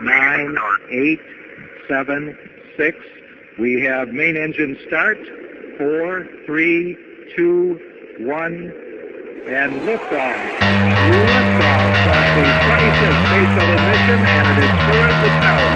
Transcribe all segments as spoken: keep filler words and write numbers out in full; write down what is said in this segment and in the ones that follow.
nine, eight, seven, six. We have main engine start. Four, three, two, one, and liftoff. Liftoff on the twenty-fifth space shuttle mission, and it is toward the tower.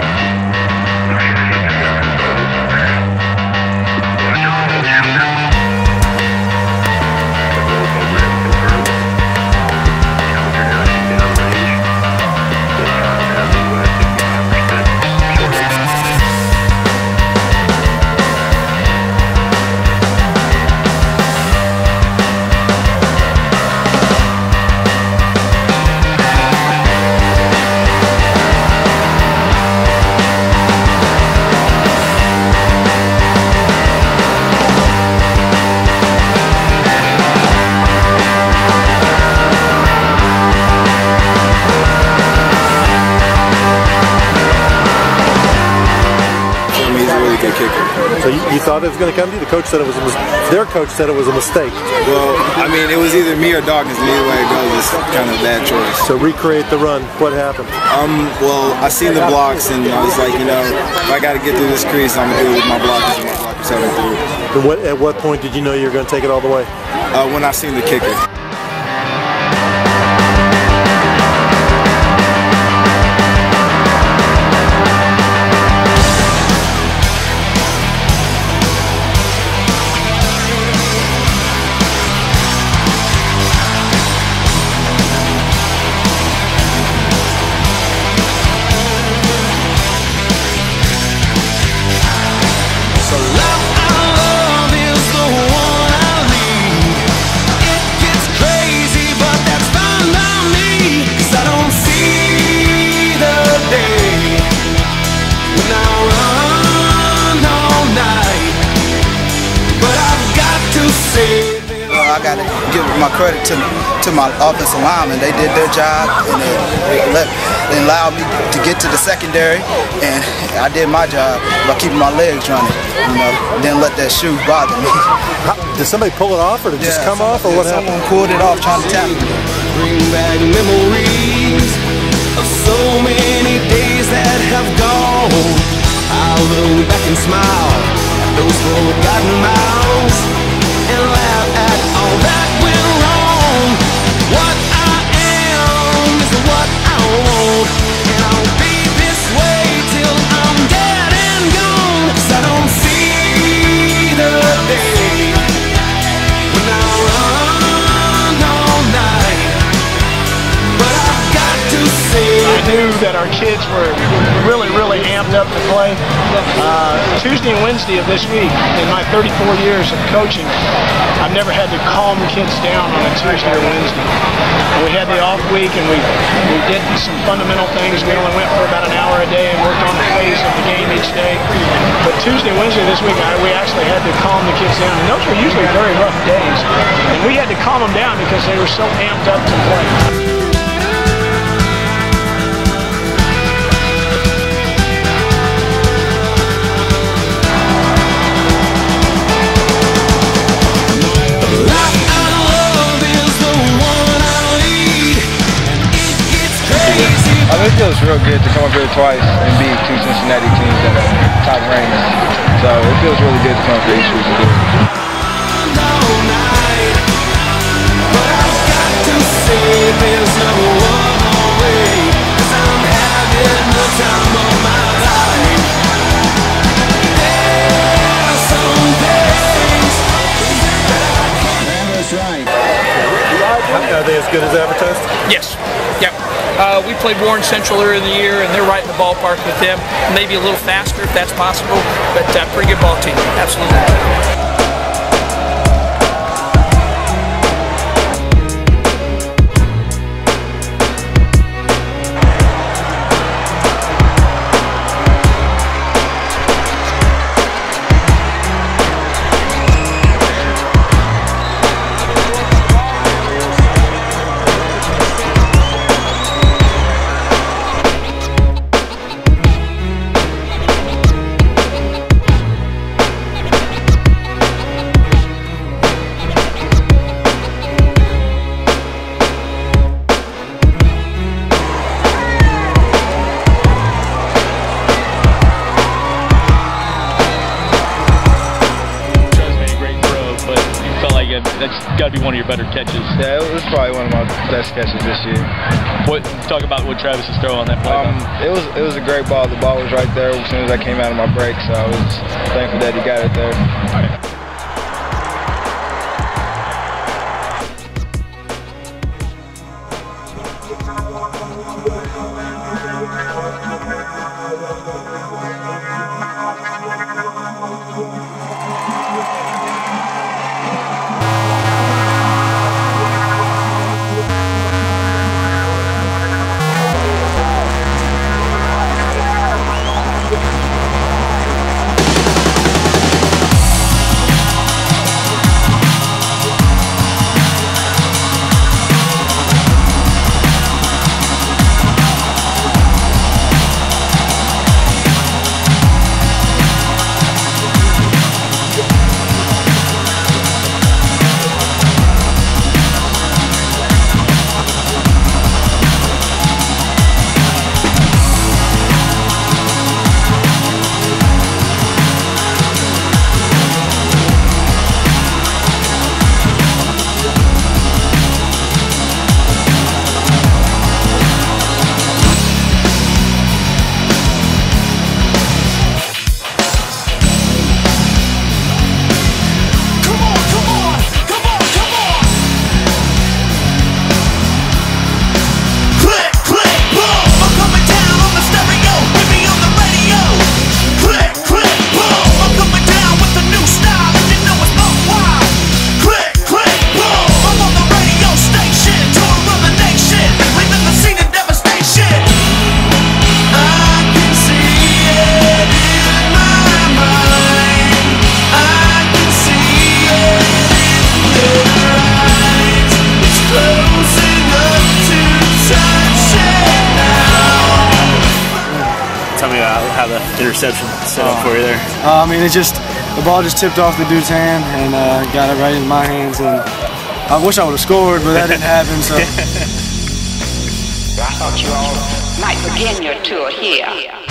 So you, you thought it was going to come to you? The coach said it was a mis their coach said it was a mistake. Well, I mean, it was either me or Dawkins, and either way it goes, it's kind of a bad choice. So recreate the run. What happened? Um, well, I seen the blocks, and I was like, you know, if I got to get through this crease, I'm going to do it with my blockers, and my blockers haven't through. And what, at what point did you know you were going to take it all the way? Uh, when I seen the kicker. I got to give my credit to to my offensive linemen. They did their job, and they, they, let, they allowed me to get to the secondary, and I did my job by keeping my legs running. You know, didn't let that shoe bother me. How, did somebody pull it off, or did it yeah, just come someone, off, or what happened? Someone pulled it off trying to tap me. Bring back memories of so many days that have gone. I'll look back and smile at those forgotten miles and laugh at all that went wrong. What I am is what I want, and I'll be this way till I'm dead and gone. 'Cause I don't see the day when I run all night, but I've got to say I knew that our kids were really, really amped up to play. Uh, Tuesday and Wednesday of this week, in my thirty-four years of coaching, I've never had to calm kids down on a Tuesday or Wednesday. And we had the off week, and we, we did some fundamental things. We only went for about an hour a day and worked on the phase of the game each day. But Tuesday and Wednesday this week, I, we actually had to calm the kids down. And those were usually very rough days. And we had to calm them down because they were so amped up to play. I mean, it feels real good to come up here twice and beat two Cincinnati teams that are top ranked. So it feels really good to come up here each week and do it. Are they as good as advertised? Yes. Yep. Uh, we played Warren Central earlier in the year, and they're right in the ballpark with them. Maybe a little faster if that's possible, but uh, pretty good ball team. Absolutely. got to be one of your better catches. Yeah, it was probably one of my best catches this year. What talk about what Travis is throwing on that play? Um, it was it was a great ball. The ball was right there as soon as I came out of my break, so I was thankful that he got it there. All right. Interception set up for you there? Uh, I mean, it just, the ball just tipped off the dude's hand and uh, got it right in my hands. And I wish I would have scored, but that didn't happen. So. I thought you all might begin your tour here.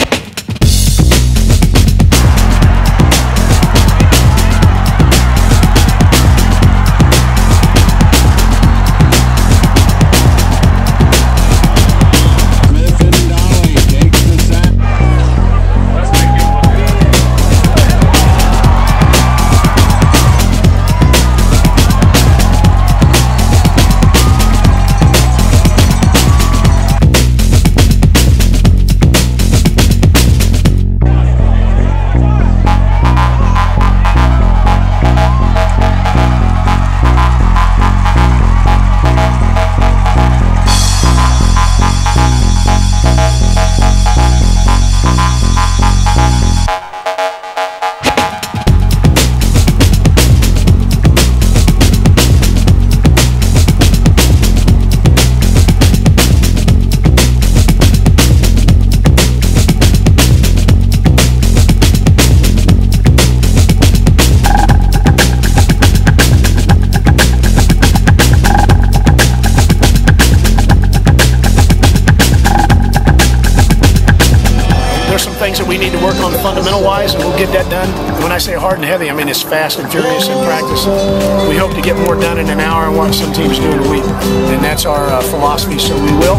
Things that we need to work on fundamental-wise, and we'll get that done. When I say hard and heavy, I mean it's fast and furious in practice. We hope to get more done in an hour and what some teams do in a week, and that's our uh, philosophy, so we will.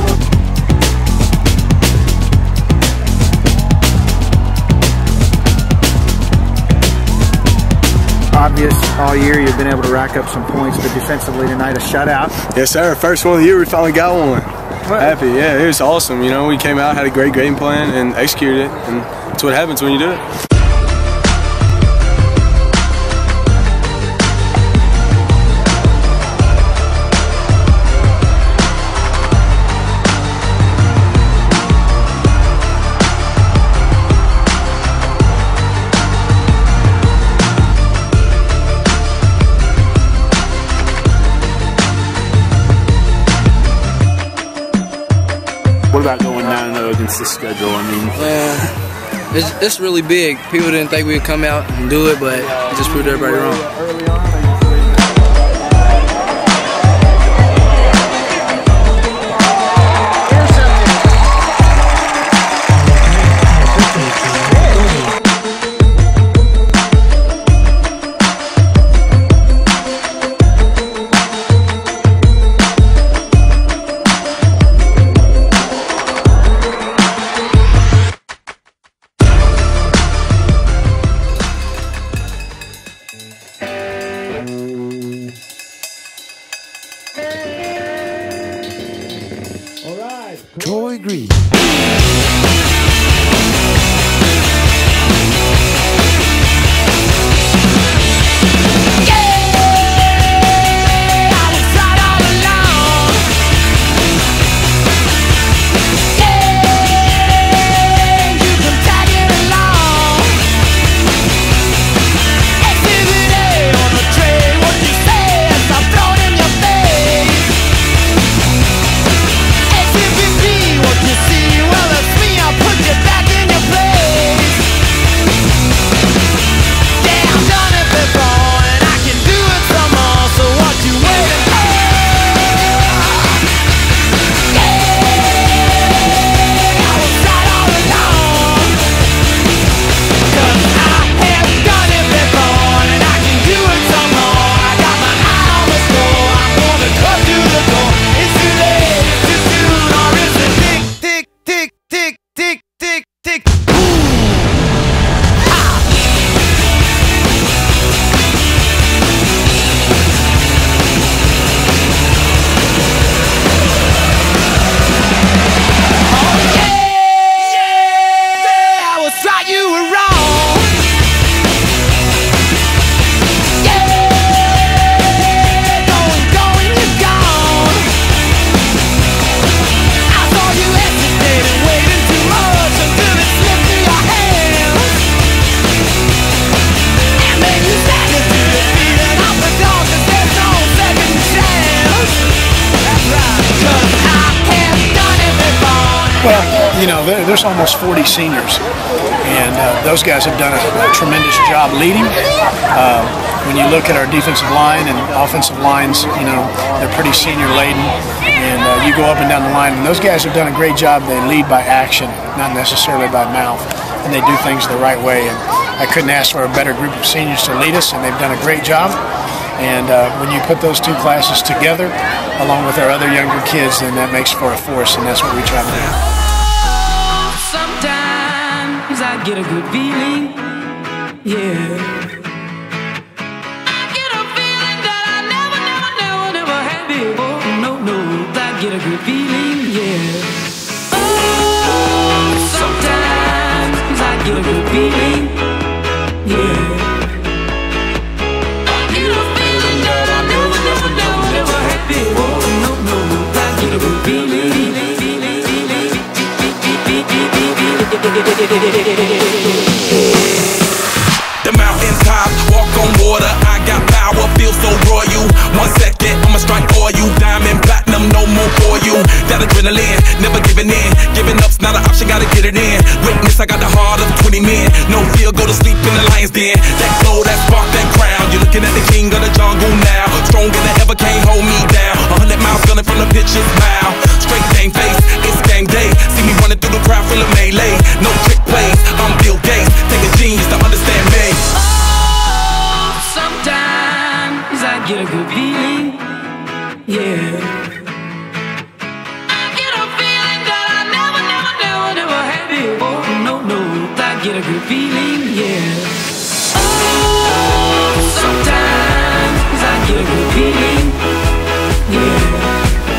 Obvious all year you've been able to rack up some points, but defensively tonight a shutout. Yes, sir. First one of the year, we finally got one. Happy, yeah, it was awesome. You know, we came out, had a great game plan, and executed it. And that's what happens when you do it. What about going nine and oh against this schedule? I mean, uh, it's, it's really big. People didn't think we'd come out and do it, but it just proved everybody wrong. Well, you know, there, there's almost forty seniors, and uh, those guys have done a, a tremendous job leading. Uh, when you look at our defensive line and offensive lines, you know, they're pretty senior laden, and uh, you go up and down the line, and those guys have done a great job. They lead by action, not necessarily by mouth, and they do things the right way. And I couldn't ask for a better group of seniors to lead us, and they've done a great job. And uh, when you put those two classes together, along with our other younger kids, then that makes for a force, and that's what we try to do. Sometimes I get a good feeling, yeah. I get a feeling that I never, never, never, never had before. No, no, I get a good feeling, yeah. Oh, sometimes I get a good feeling, yeah. The mountaintop, walk on water, I got power, feel so royal. One second, I'ma strike for you. Diamond, platinum, no more for you. That adrenaline, never giving in. Giving up's not an option, gotta get it in. Witness, I got the heart of twenty men. No fear, go to sleep in the lion's den. That glow, that spark, that crown. You're looking at the king of the jungle now. Stronger than ever, can't hold me down. A hundred miles gunning from the pitcher's mouth. Straight game face, it's game day. See me running through the crowd, full of melee. No trick plays, I'm Bill Gates. Take a genius to understand me. Oh, sometimes I get a good feeling, yeah. I get a feeling that I never, never, never, never had before. No, no, I get a good feeling, yeah. Oh, sometimes I get a good feeling, yeah.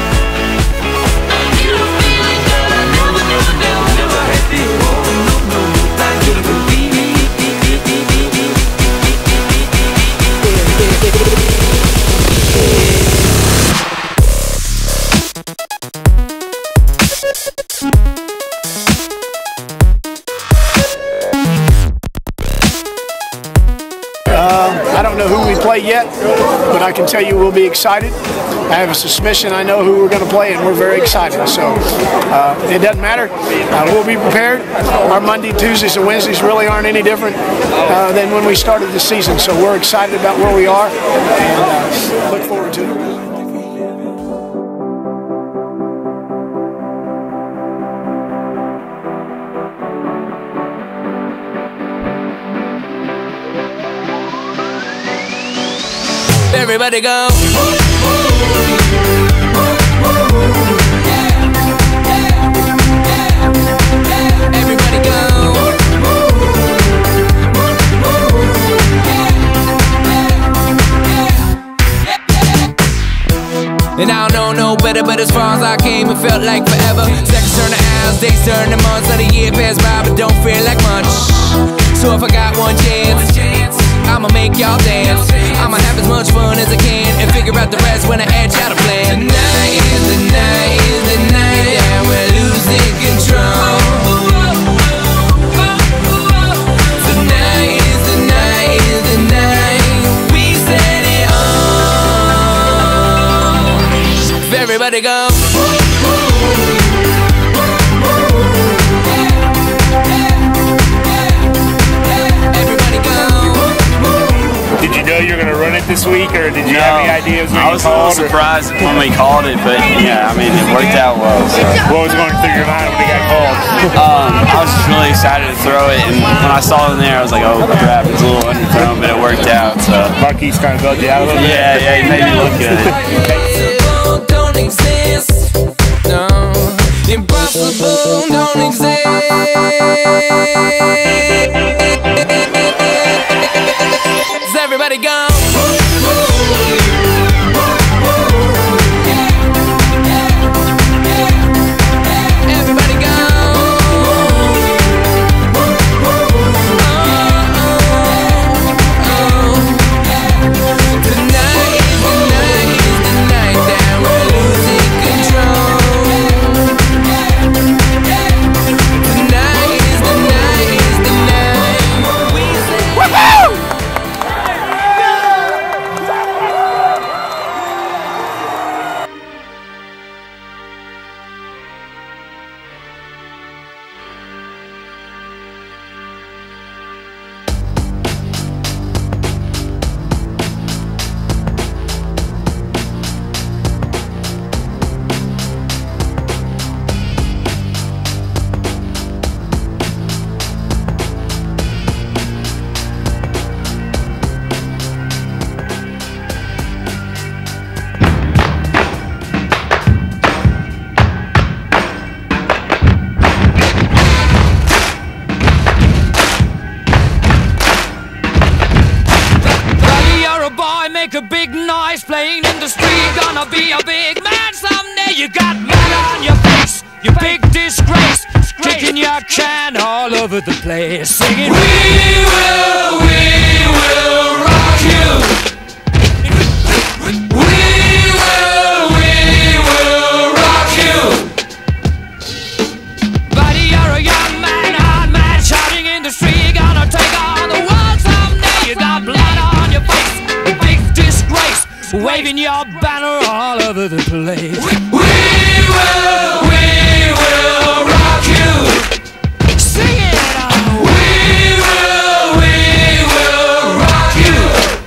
I don't know who we play yet, but I can tell you we'll be excited. I have a suspicion I know who we're going to play, and we're very excited. So uh, it doesn't matter. Uh, we'll be prepared. Our Monday, Tuesdays, and Wednesdays really aren't any different uh, than when we started the season. So we're excited about where we are, and uh, look forward to it. Everybody go. Everybody go. And I don't know no better, but as far as I came, it felt like forever. Seconds turn to hours, days turn to months, let a year pass by, but don't feel like much. So if I got one chance, I'ma make y'all dance. I'ma have as much fun as I can and figure out the rest when I edge out a plan. Tonight is the night, is the night that we're losing control. Tonight is the night, is the night we set it on. Everybody go. Did you know you were going to run it this week, or did you no, have any ideas when I you was called? a little surprised or? when we called it, but yeah, I mean, it worked out well. So. What was going through your mind when you got called? Um, I was just really excited to throw it, and when I saw it in there, I was like, oh crap, it's a little underthrown, but it worked out. So. Buckley's kind of built you out a little bit? Yeah, yeah, he made me look good. Don't exist, no. Impossible don't exist. Everybody go. Everybody go. Tonight is the night, is the night that we're losing control. a big noise playing in the street. Gonna be a big man someday. You got mud on your face, you big disgrace, kicking your can all over the place, singing, we will, we will rock you. We will, we will rock you. Buddy, you're a young man, hard man, shouting in the street. Gonna take on the world someday. You got blood on your face, a big disgrace, waving your banner all over the place. We, we will, we will rock you. Sing it on. We will, we will rock you.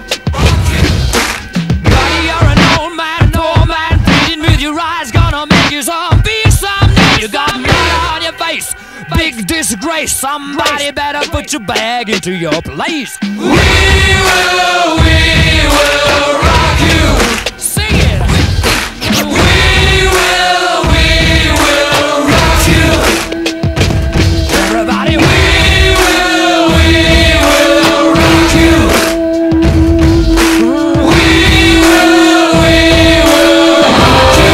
Buddy, you're an old man, an old man, pleading with your eyes. Gonna make you zombie someday. You got mud on your face, big disgrace. Somebody better put your bag into your place. We will, we will rock you. Sing it. We will, we will rock you. Everybody, we will, we will rock you. We will, we will rock you.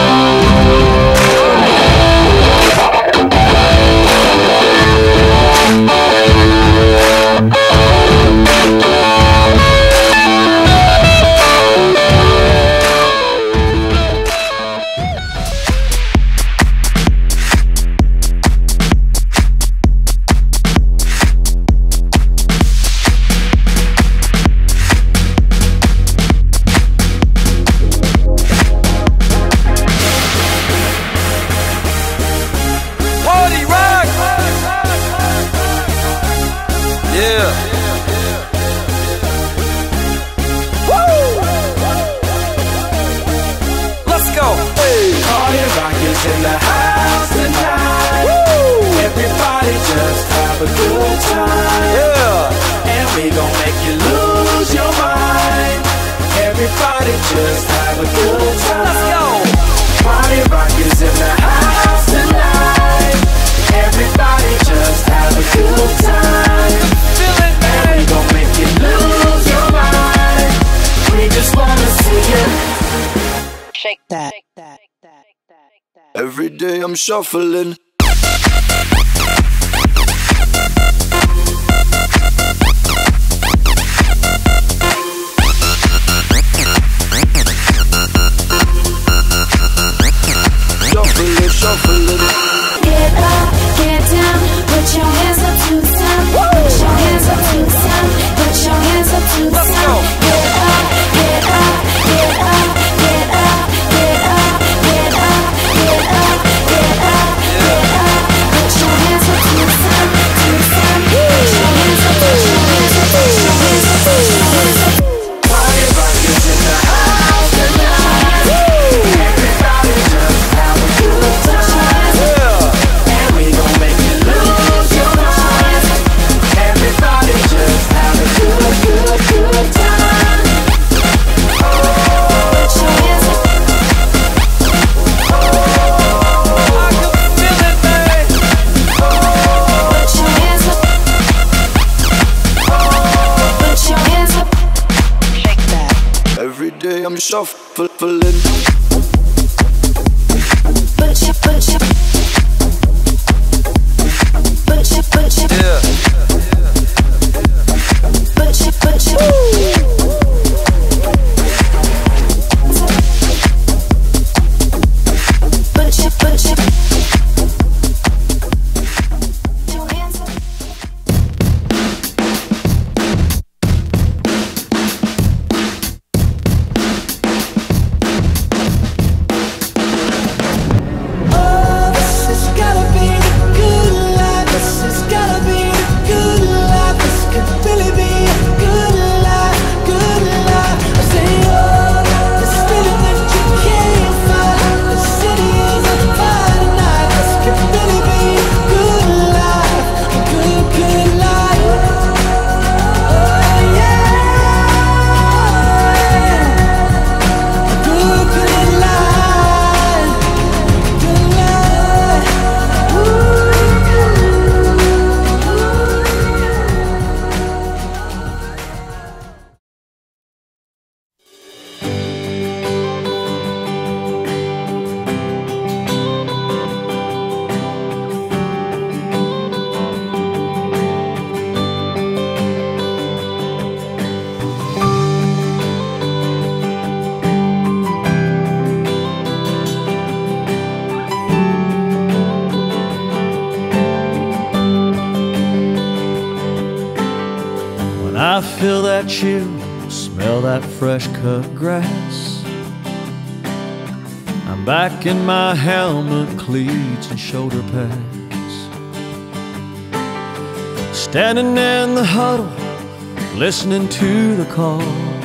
Every day I'm shuffling. Shuffling, shuffling. Get up, get down, put your hands up to the sun. Put your hands up to the sun. Put your hands up to the sun. Get up, get up, get up, get up, get up, get up, get up, get up, get up. Put your hands up to the sun, to the sun. Put your hands up, put your hands up, put your hands up, put your hands up. Party rockers in the house tonight. Everybody just have a good time. And we gon' make you lose your mind. Everybody just have a good, good, good time. Oh, put your hands up. Oh, I can feel it, babe. Oh, put your hands up. Oh, put your hands up. Shake that. Every day I'm shuffling. Put your, put your, put your, put your, Yeah. put your, put your. Put your, put your. Your hands up. I feel that chill, smell that fresh cut grass. I'm back in my helmet, cleats and shoulder pads, standing in the huddle, listening to the call.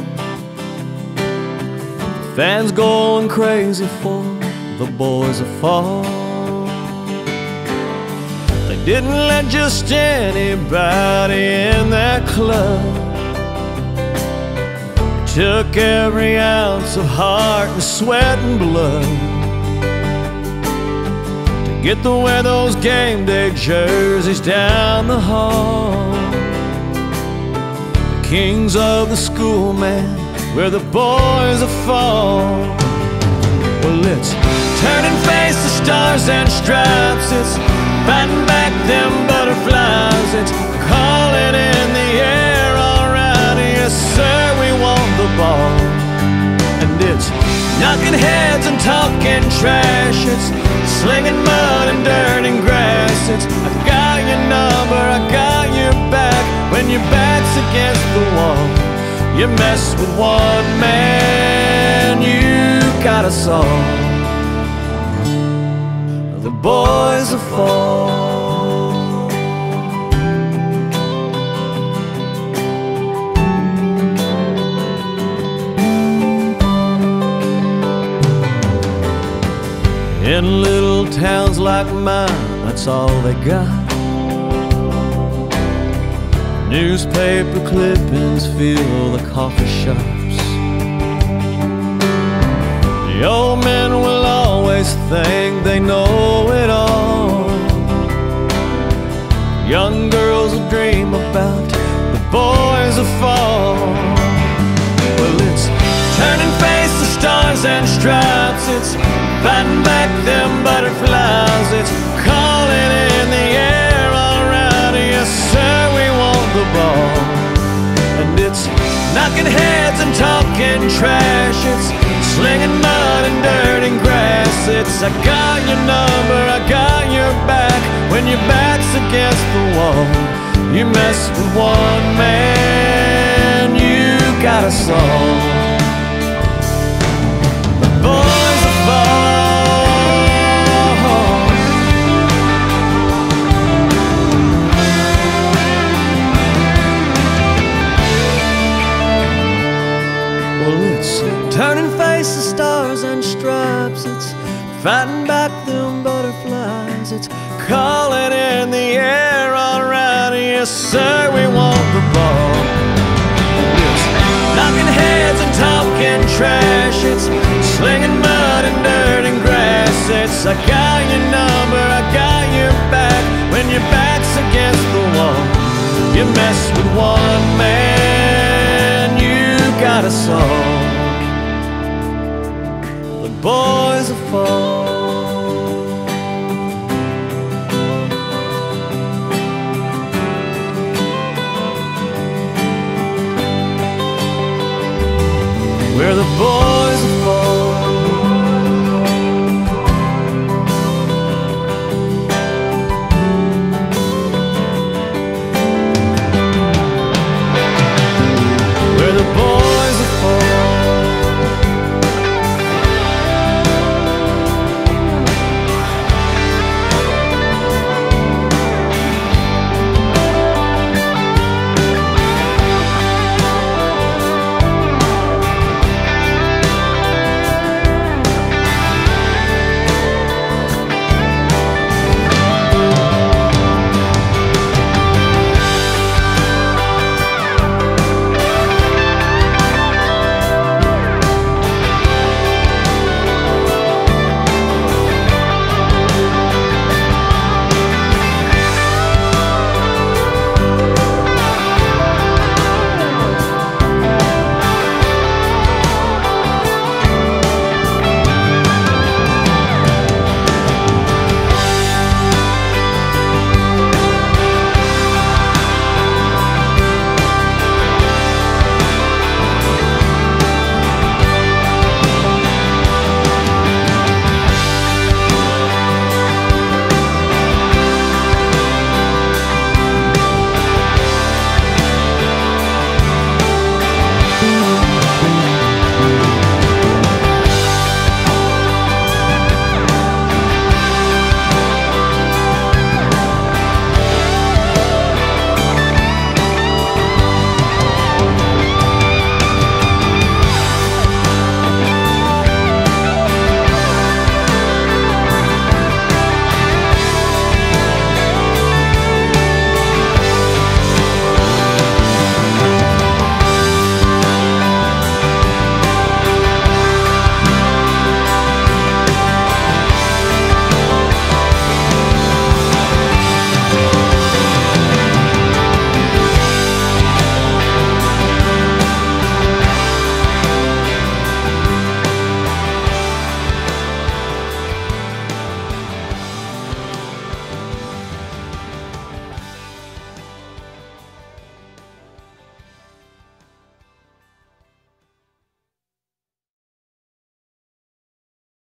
Fans going crazy for the boys that fall. They didn't let just anybody in that club. It took every ounce of heart and sweat and blood to get to wear those game day jerseys down the hall. The kings of the school, man, where the boys are fall. Well, it's turning face to stars and stripes. It's fighting back them butterflies. It's calling in the air, all right, yes sir, we want the ball. And it's knocking heads and talking trash. It's slinging mud and dirt and grass. It's I got your number, I got your back. When your back's against the wall, you mess with one man, you got us all. The boys will fall. In little towns like mine, that's all they got. Newspaper clippings fill the coffee shops. The old men will always think they know it all. Young girls will dream about the boys that fall. Well, it's turning face to stars and stripes. It's fighting back them butterflies. It's calling in the air, all right, yes sir, we want the ball. And it's knocking heads and talking trash. It's slinging mud and dirt and grass. It's I got your number, I got your back. When your back's against the wall, you mess with one man, you got us all. The boys are fall. Turning face to stars and stripes. It's fighting back them butterflies. It's calling in the air, all right, yes sir, we want the ball. It's knocking heads and talking trash. It's slinging mud and dirt and grass. It's I got your number, I got your back. When your back's against the wall, you mess with one man, you got us all.